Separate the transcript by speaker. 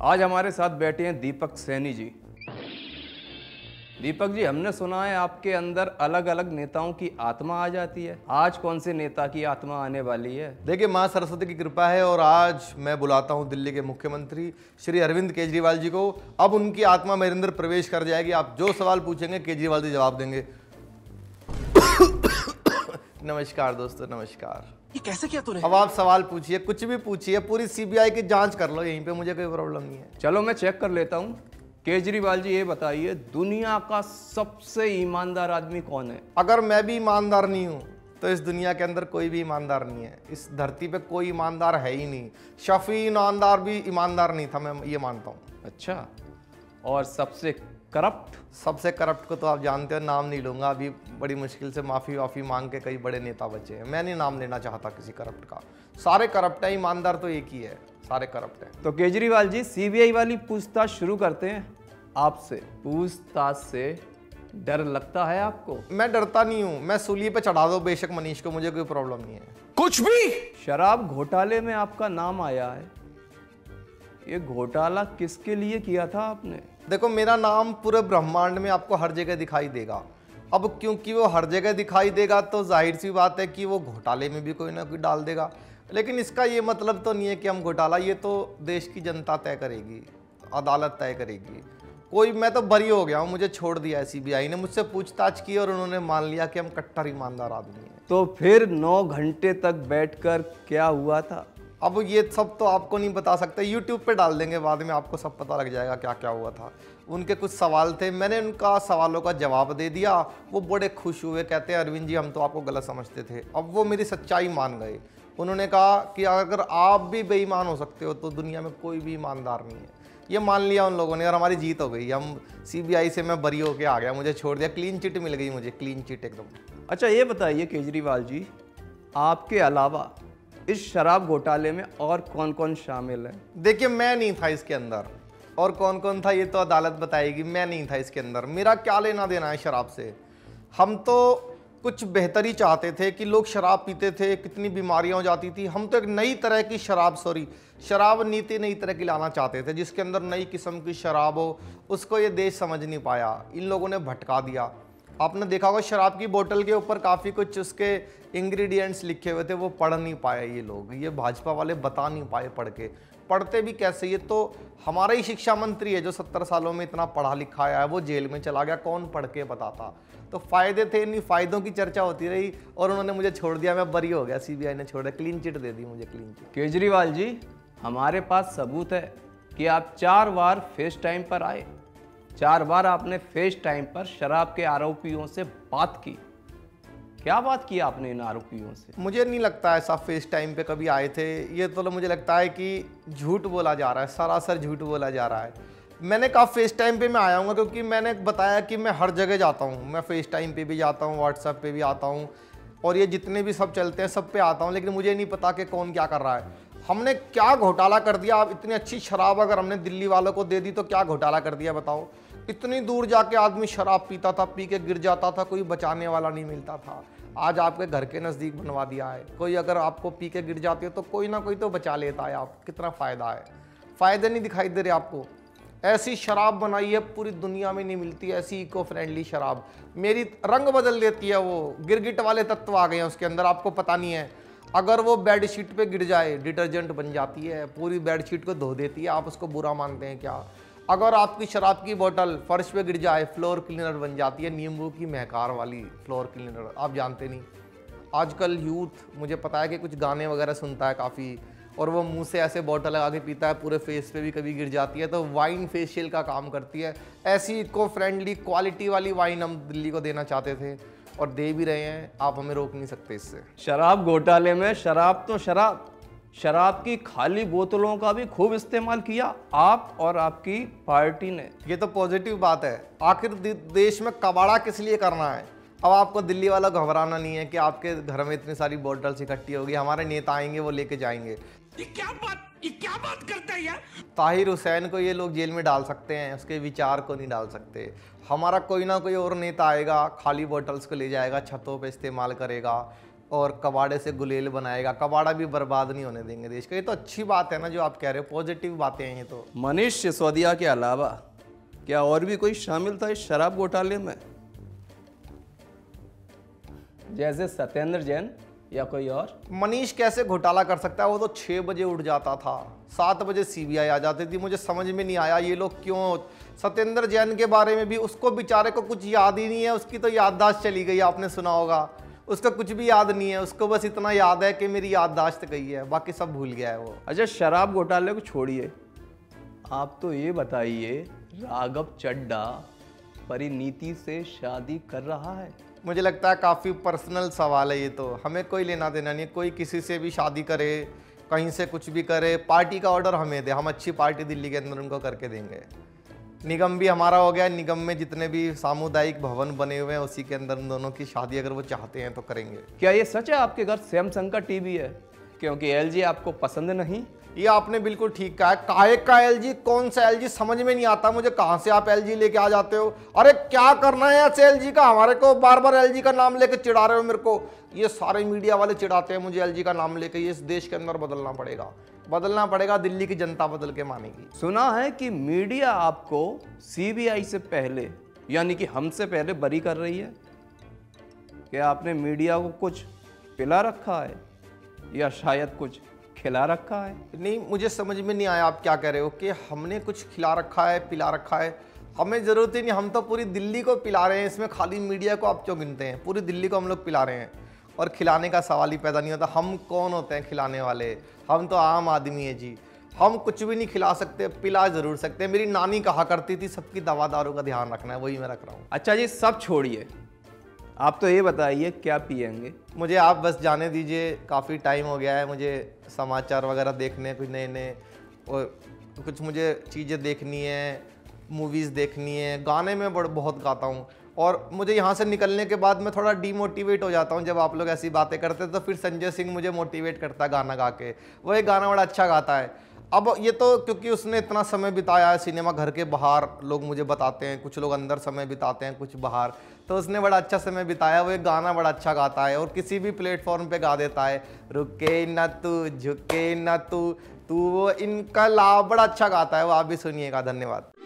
Speaker 1: आज हमारे साथ बैठे हैं दीपक सैनी जी। दीपक जी, हमने सुना है आपके अंदर अलग अलग नेताओं की आत्मा आ जाती है। आज कौन से नेता की आत्मा आने वाली है?
Speaker 2: देखिए, माँ सरस्वती की कृपा है और आज मैं बुलाता हूँ दिल्ली के मुख्यमंत्री श्री अरविंद केजरीवाल जी को। अब उनकी आत्मा मेरे अंदर प्रवेश कर जाएगी। आप जो सवाल पूछेंगे केजरीवाल जी जवाब देंगे। नमस्कार दोस्तों, नमस्कार।
Speaker 3: ये कैसे किया तूने?
Speaker 2: अब आप सवाल पूछिए, कुछ भी पूछिए, पूरी सीबीआई की जांच कर लो यहीं पे, मुझे कोई प्रॉब्लम नहीं है।
Speaker 1: चलो मैं चेक कर लेता हूँ। केजरीवाल जी, ये बताइए दुनिया का सबसे ईमानदार आदमी कौन है?
Speaker 2: अगर मैं भी ईमानदार नहीं हूँ तो इस दुनिया के अंदर कोई भी ईमानदार नहीं है। इस धरती पे कोई ईमानदार है ही नहीं। शफी ईमानदार भी ईमानदार नहीं था, मैं ये मानता हूँ।
Speaker 1: अच्छा, और सबसे करप्ट?
Speaker 2: सबसे करप्ट को तो आप जानते हो, नाम नहीं लूंगा। अभी बड़ी मुश्किल से माफ़ी वाफ़ी मांग के कई बड़े नेता बचे हैं। मैं नहीं नाम लेना चाहता किसी करप्ट का। सारे करप्ट है, ईमानदार तो एक ही है, सारे करप्ट हैं।
Speaker 1: तो केजरीवाल जी, सीबीआई वाली पूछताछ शुरू करते हैं आपसे। पूछताछ से डर लगता है आपको?
Speaker 2: मैं डरता नहीं हूँ। मैं सूली पे चढ़ा दो बेशक मनीष को, मुझे कोई प्रॉब्लम नहीं है।
Speaker 3: कुछ भी?
Speaker 1: शराब घोटाले में आपका नाम आया है। ये घोटाला किसके लिए किया था आपने?
Speaker 2: देखो, मेरा नाम पूरे ब्रह्मांड में आपको हर जगह दिखाई देगा। अब क्योंकि वो हर जगह दिखाई देगा तो जाहिर सी बात है कि वो घोटाले में भी कोई ना कोई डाल देगा। लेकिन इसका ये मतलब तो नहीं है कि हम घोटाला, ये तो देश की जनता तय करेगी, अदालत तय करेगी। मैं तो बरी हो गया हूँ, मुझे छोड़ दिया है सीबीआई ने। मुझसे पूछताछ की और उन्होंने मान लिया कि हम कट्टर ईमानदार आदमी हैं।
Speaker 1: तो फिर 9 घंटे तक बैठकर क्या हुआ था?
Speaker 2: अब ये सब तो आपको नहीं बता सकते, यूट्यूब पे डाल देंगे, बाद में आपको सब पता लग जाएगा क्या क्या हुआ था। उनके कुछ सवाल थे, मैंने उनका सवालों का जवाब दे दिया। वो बड़े खुश हुए, कहते हैं अरविंद जी हम तो आपको गलत समझते थे। अब वो मेरी सच्चाई मान गए। उन्होंने कहा कि अगर आप भी बेईमान हो सकते हो तो दुनिया में कोई भी ईमानदार नहीं है। ये मान लिया उन लोगों ने और हमारी जीत हो गई। हम सीबीआई से मैं बरी होके आ गया, मुझे छोड़ दिया। क्लीन चिट मिल गई मुझे, क्लीन चिट एकदम।
Speaker 1: अच्छा, ये बताइए केजरीवाल जी, आपके अलावा इस शराब घोटाले में और कौन कौन शामिल है?
Speaker 2: देखिए, मैं नहीं था इसके अंदर, और कौन कौन था ये तो अदालत बताएगी। मैं नहीं था इसके अंदर, मेरा क्या लेना देना है शराब से। हम तो कुछ बेहतरी चाहते थे कि लोग शराब पीते थे, कितनी बीमारियां हो जाती थी। हम तो एक नई तरह की शराब नीति नई तरह की लाना चाहते थे, जिसके अंदर नई किस्म की शराब हो। उसको ये देश समझ नहीं पाया, इन लोगों ने भटका दिया। आपने देखा होगा शराब की बोतल के ऊपर काफ़ी कुछ उसके इंग्रेडिएंट्स लिखे हुए थे, वो पढ़ नहीं पाए ये लोग। ये भाजपा वाले बता नहीं पाए पढ़ के। पढ़ते भी कैसे? ये तो हमारा ही शिक्षा मंत्री है जो 70 सालों में इतना पढ़ा लिखा आया है, वो जेल में चला गया, कौन पढ़ के बताता? तो फायदे थे, इन्हीं फायदों की चर्चा होती रही और उन्होंने मुझे छोड़ दिया। मैं बरी हो गया, सीबीआई ने छोड़ दिया, क्लीन चिट दे दी मुझे, क्लीन चिट।
Speaker 1: केजरीवाल जी, हमारे पास सबूत है कि आप 4 बार फेस टाइम पर आए। 4 बार आपने फेस टाइम पर शराब के आरोपियों से बात की। क्या बात की आपने इन आरोपियों से?
Speaker 2: मुझे नहीं लगता ऐसा फेस टाइम पे कभी आए थे। ये तो मुझे लगता है कि झूठ बोला जा रहा है, सरासर झूठ बोला जा रहा है। मैंने कहा फेस टाइम पे मैं आया हूँ क्योंकि मैंने बताया कि मैं हर जगह जाता हूँ। मैं फेस टाइम पे भी जाता हूँ, व्हाट्सएप पे भी आता हूँ, और ये जितने भी सब चलते हैं सब पे आता हूँ। लेकिन मुझे नहीं पता कि कौन क्या कर रहा है। हमने क्या घोटाला कर दिया? आप इतनी अच्छी शराब अगर हमने दिल्ली वालों को दे दी तो क्या घोटाला कर दिया बताओ? इतनी दूर जाके आदमी शराब पीता था, पी के गिर जाता था, कोई बचाने वाला नहीं मिलता था। आज आपके घर के नज़दीक बनवा दिया है। कोई अगर आपको पी के गिर जाती है तो कोई ना कोई तो बचा लेता है। आप कितना फ़ायदा है? फ़ायदे नहीं दिखाई दे रहे आपको? ऐसी शराब बनाई है पूरी दुनिया में नहीं मिलती, ऐसी इको फ्रेंडली शराब। मेरी रंग बदल देती है वो, गिरगिट वाले तत्व आ गए हैं उसके अंदर, आपको पता नहीं है। अगर वो बेडशीट पे गिर जाए डिटर्जेंट बन जाती है, पूरी बेडशीट को धो देती है। आप उसको बुरा मानते हैं क्या? अगर आपकी शराब की बोतल फर्श पे गिर जाए फ्लोर क्लीनर बन जाती है, नींबू की महकार वाली फ्लोर क्लीनर। आप जानते नहीं, आजकल यूथ, मुझे पता है कि कुछ गाने वगैरह सुनता है काफ़ी, और वो मुंह से ऐसे बॉटल लगा के पीता है, पूरे फेस पे भी कभी गिर जाती है, तो वाइन फेशियल का काम करती है। ऐसी इको फ्रेंडली क्वालिटी वाली वाइन हम दिल्ली को देना चाहते थे और दे भी रहे हैं। आप हमें रोक नहीं सकते इससे।
Speaker 1: शराब घोटाले में शराब तो शराब की खाली बोतलों का भी खूब इस्तेमाल किया आप और आपकी पार्टी ने।
Speaker 2: ये तो पॉजिटिव बात है। आखिर देश में कबाड़ा किस लिए करना है? अब आपको दिल्ली वाला घबराना नहीं है कि आपके घर में इतनी सारी बोतल्स इकट्ठी होगी, हमारे नेता आएंगे वो लेके जाएंगे।
Speaker 3: ये क्या बात करता है यार?
Speaker 2: ताहिर हुसैन को ये लोग जेल में डाल सकते हैं, उसके विचार को नहीं डाल सकते। हमारा कोई ना कोई और नेता आएगा, खाली बोतल्स को ले जाएगा, छतों पे इस्तेमाल करेगा, और कबाड़े से गुलेल बनाएगा। कबाड़ा भी बर्बाद नहीं होने देंगे देश का। ये तो अच्छी बात है ना जो आप कह रहे हो, पॉजिटिव बातें हैं ये तो।
Speaker 1: मनीष सिसोदिया के अलावा क्या और भी कोई शामिल था इस शराब घोटाले में, जैसे सत्येंद्र जैन या कोई और?
Speaker 2: मनीष कैसे घोटाला कर सकता है? वो तो 6 बजे उठ जाता था, 7 बजे सीबीआई आ जाती थी। मुझे समझ में नहीं आया ये लोग क्यों। सत्येंद्र जैन के बारे में भी उसको बेचारे को कुछ याद ही नहीं है। उसकी तो याददाश्त चली गई, आपने सुना होगा। उसका कुछ भी याद नहीं है, उसको बस इतना याद है कि मेरी याददाश्त गई है, बाकी सब भूल गया है वो।
Speaker 1: अच्छा, शराब घोटाले को छोड़िए, आप तो ये बताइए, राघव चड्ढा परिनीति से शादी कर रहा है?
Speaker 2: मुझे लगता है काफ़ी पर्सनल सवाल है ये तो, हमें कोई लेना देना नहीं है। कोई किसी से भी शादी करे, कहीं से कुछ भी करे, पार्टी का ऑर्डर हमें दे, हम अच्छी पार्टी दिल्ली के अंदर उनको करके देंगे। निगम भी हमारा हो गया, निगम में जितने भी सामुदायिक भवन बने हुए हैं उसी के अंदर उन दोनों की शादी अगर वो चाहते हैं तो करेंगे।
Speaker 1: क्या ये सच है आपके घर सैमसंग का टीवी है, क्योंकि एलजी आपको पसंद नहीं?
Speaker 2: ये आपने बिल्कुल ठीक कहा है। काहे का एलजी, कौन सा एलजी, समझ में नहीं आता मुझे, कहाँ से आप एलजी लेके आ जाते हो? अरे क्या करना है ऐसे एलजी का? हमारे को बार बार एलजी का नाम लेके चिढ़ा रहे हो मेरे को। ये सारे मीडिया वाले चिढ़ाते हैं मुझे एलजी का नाम लेके। ये इस देश के अंदर बदलना पड़ेगा, दिल्ली की जनता बदल के मानेगी।
Speaker 1: सुना है कि मीडिया आपको सीबीआई से पहले, यानी कि हमसे पहले बरी कर रही है। क्या आपने मीडिया को कुछ पिला रखा है या शायद कुछ खिला रखा है?
Speaker 2: नहीं, मुझे समझ में नहीं आया आप क्या कह रहे हो कि हमने कुछ खिला रखा है, पिला रखा है। हमें ज़रूरत ही नहीं, हम तो पूरी दिल्ली को पिला रहे हैं। इसमें खाली मीडिया को आप क्यों गिनते हैं? पूरी दिल्ली को हम लोग पिला रहे हैं और खिलाने का सवाल ही पैदा नहीं होता। हम कौन होते हैं खिलाने वाले? हम तो आम आदमी है जी। हम कुछ भी नहीं खिला सकते, पिला ज़रूर सकते हैं। मेरी नानी कहा करती थी सबकी दवा दारू का ध्यान रखना है, वही मैं रख रहा हूँ।
Speaker 1: अच्छा जी, सब छोड़िए, आप तो ये बताइए क्या पिएंगे?
Speaker 2: मुझे आप बस जाने दीजिए, काफ़ी टाइम हो गया है मुझे समाचार वगैरह देखने, कुछ नए नए, और कुछ मुझे चीज़ें देखनी है, मूवीज़ देखनी है। गाने में बहुत गाता हूँ और मुझे यहाँ से निकलने के बाद मैं थोड़ा डीमोटिवेट हो जाता हूँ। जब आप लोग ऐसी बातें करते हैं तो फिर संजय सिंह मुझे मोटिवेट करता है गाना गा के। वो एक गाना बड़ा अच्छा गाता है। अब ये तो क्योंकि उसने इतना समय बिताया है सिनेमा घर के बाहर, लोग मुझे बताते हैं, कुछ लोग अंदर समय बिताते हैं, कुछ बाहर, तो उसने बड़ा अच्छा समय बिताया। वो एक गाना बड़ा अच्छा गाता है और किसी भी प्लेटफॉर्म पे गा देता है, रुके न तू झुके न तू, तू वो इनकलाब, बड़ा अच्छा गाता है वो, आप भी सुनिएगा। धन्यवाद।